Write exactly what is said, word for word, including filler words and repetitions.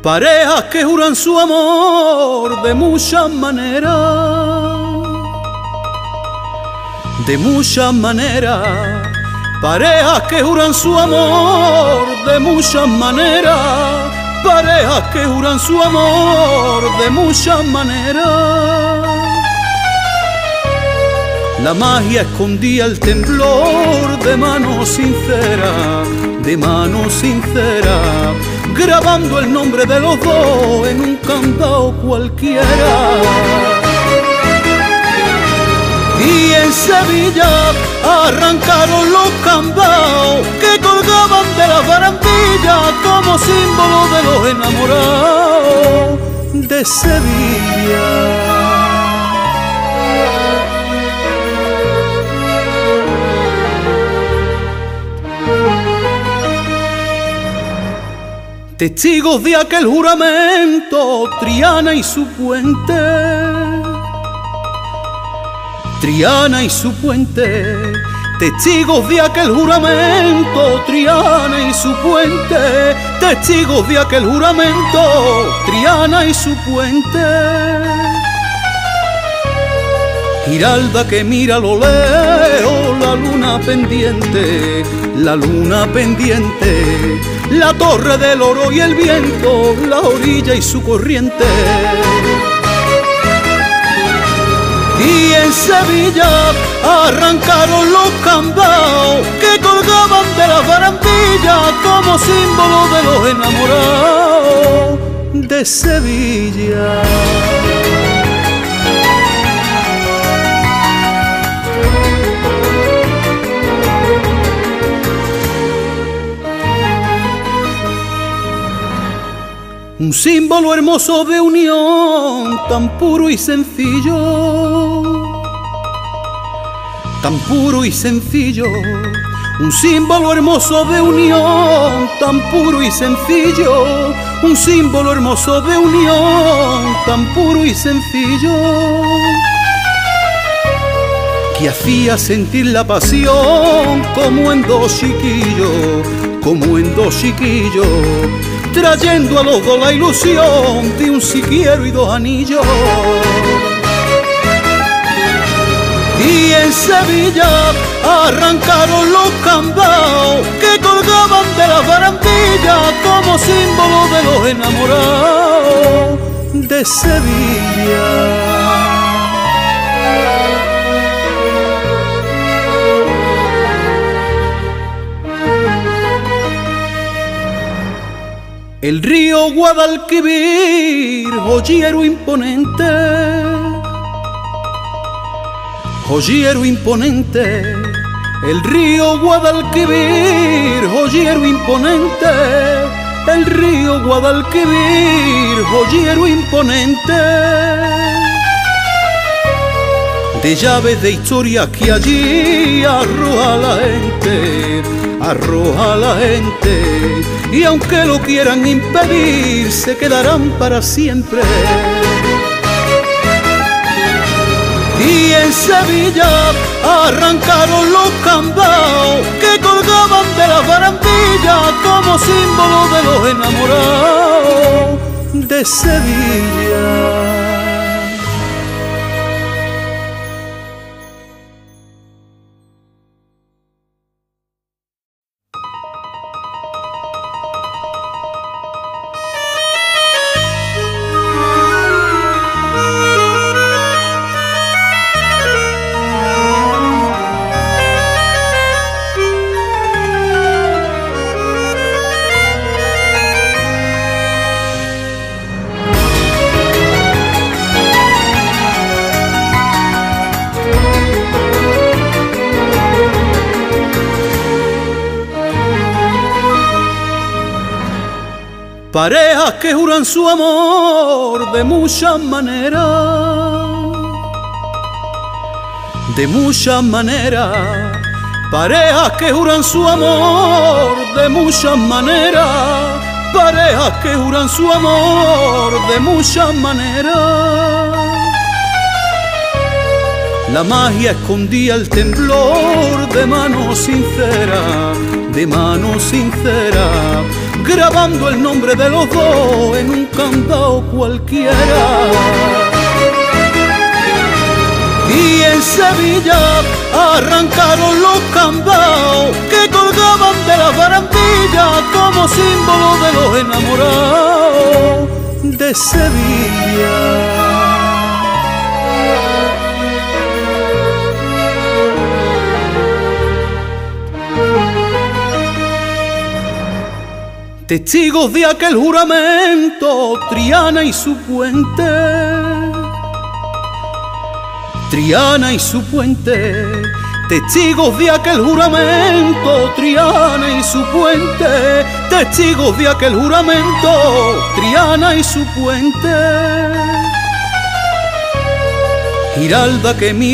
parejas que juran su amor de muchas maneras, de muchas maneras, parejas que juran su amor de muchas maneras, parejas que juran su amor de muchas maneras. La magia escondía el temblor de mano sincera, de mano sincera, grabando el nombre de los dos en un candado cualquiera. Y en Sevilla arrancaron los candados que colgaban de las barandillas como símbolo de los enamorados de Sevilla. Testigos de aquel juramento, Triana y su puente, Triana y su puente. Testigos de aquel juramento, Triana y su puente. Testigos de aquel juramento, Triana y su puente. Giralda que mira a lo lejos la luna pendiente, la luna pendiente, la torre del oro y el viento, la orilla y su corriente. Y en Sevilla arrancaron los candados que colgaban de las barandillas como símbolo de los enamorados de Sevilla. Un símbolo hermoso de unión, tan puro y sencillo, tan puro y sencillo. Un símbolo hermoso de unión, tan puro y sencillo. Un símbolo hermoso de unión, tan puro y sencillo, que hacía sentir la pasión como en dos chiquillos, como en dos chiquillos, trayendo a los dos la ilusión de un si quiero y dos anillos. Y en Sevilla arrancaron los candados que colgaban de las barandillas como símbolo de los enamorados de Sevilla. El río Guadalquivir, joyero imponente, joyero imponente. El río Guadalquivir, joyero imponente. El río Guadalquivir, joyero imponente. De llaves de historias que allí arroja la gente, arroja la gente, y aunque lo quieran impedir, se quedarán para siempre. Y en Sevilla arrancaron los candados que colgaban de las barandillas como símbolo de los enamorados de Sevilla. Parejas que juran su amor de muchas maneras, de muchas maneras. Parejas que juran su amor de muchas maneras, parejas que juran su amor de muchas maneras. La magia escondía el temblor de mano sincera, de mano sincera, grabando el nombre de los dos en un candado cualquiera. Y en Sevilla arrancaron los candados que colgaban de las barandillas como símbolo de los enamorados de Sevilla. Testigos de aquel juramento, Triana y su puente, Triana y su puente. Testigos de aquel juramento, Triana y su puente. Testigos de aquel juramento, Triana y su puente. Giralda que mi